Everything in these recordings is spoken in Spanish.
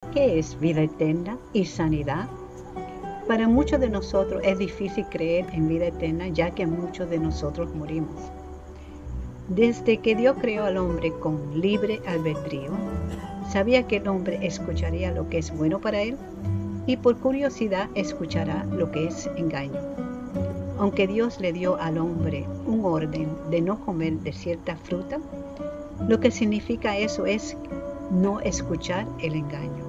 ¿Qué es vida eterna y sanidad? Para muchos de nosotros es difícil creer en vida eterna, ya que muchos de nosotros morimos. Desde que Dios creó al hombre con libre albedrío, sabía que el hombre escucharía lo que es bueno para él y por curiosidad escuchará lo que es engaño. Aunque Dios le dio al hombre un orden de no comer de cierta fruta, lo que significa eso es no escuchar el engaño.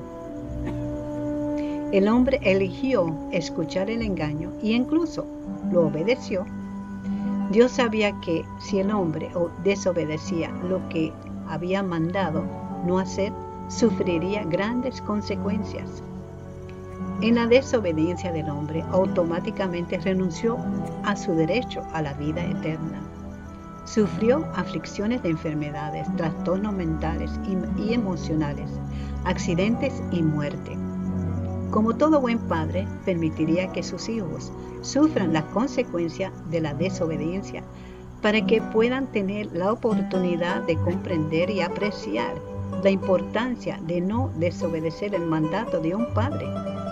El hombre eligió escuchar el engaño y incluso lo obedeció. Dios sabía que si el hombre desobedecía lo que había mandado no hacer, sufriría grandes consecuencias. En la desobediencia del hombre, automáticamente renunció a su derecho a la vida eterna. Sufrió aflicciones de enfermedades, trastornos mentales y emocionales, accidentes y muerte. Como todo buen padre, permitiría que sus hijos sufran las consecuencias de la desobediencia para que puedan tener la oportunidad de comprender y apreciar la importancia de no desobedecer el mandato de un padre.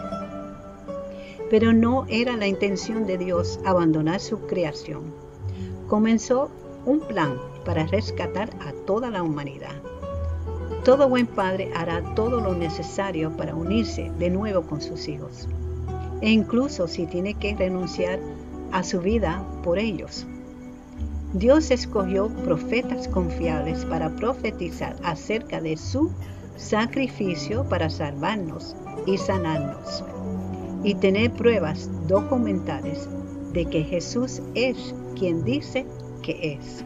Pero no era la intención de Dios abandonar su creación. Comenzó un plan para rescatar a toda la humanidad. Todo buen padre hará todo lo necesario para unirse de nuevo con sus hijos, e incluso si tiene que renunciar a su vida por ellos. Dios escogió profetas confiables para profetizar acerca de su sacrificio para salvarnos y sanarnos, y tener pruebas documentales de que Jesús es quien dice que es.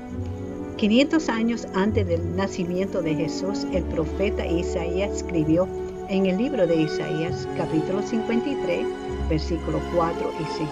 500 años antes del nacimiento de Jesús, el profeta Isaías escribió en el libro de Isaías, capítulo 53, versículos 4 y 5,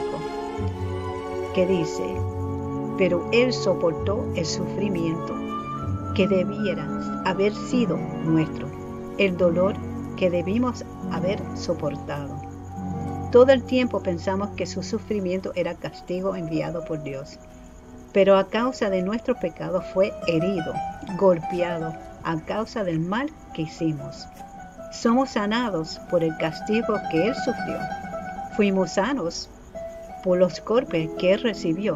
que dice: pero Él soportó el sufrimiento que debiera haber sido nuestro, el dolor que debimos haber soportado. Todo el tiempo pensamos que su sufrimiento era castigo enviado por Dios, pero a causa de nuestro pecado fue herido, golpeado, a causa del mal que hicimos. Somos sanados por el castigo que Él sufrió. Fuimos sanos por los golpes que Él recibió.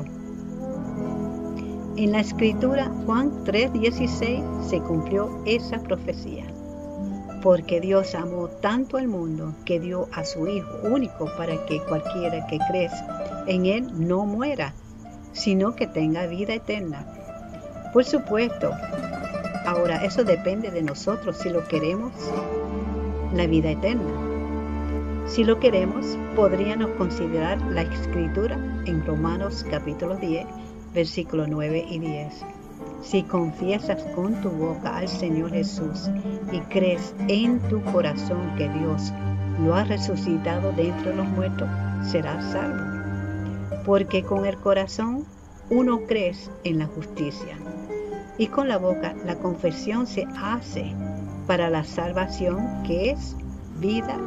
En la Escritura, Juan 3:16, se cumplió esa profecía. Porque Dios amó tanto al mundo que dio a su Hijo único para que cualquiera que cree en Él no muera, sino que tenga vida eterna. Por supuesto, ahora eso depende de nosotros si lo queremos, la vida eterna. Si lo queremos, podríamos considerar la Escritura en Romanos capítulo 10, versículos 9 y 10. Si confiesas con tu boca al Señor Jesús y crees en tu corazón que Dios lo ha resucitado de entre los muertos, serás salvo. Porque con el corazón uno cree en la justicia y con la boca la confesión se hace para la salvación, que es vida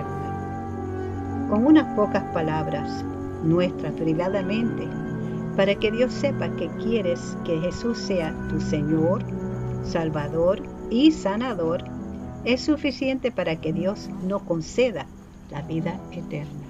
eterna. Con unas pocas palabras nuestras privadamente, para que Dios sepa que quieres que Jesús sea tu Señor, Salvador y Sanador, es suficiente para que Dios nos conceda la vida eterna.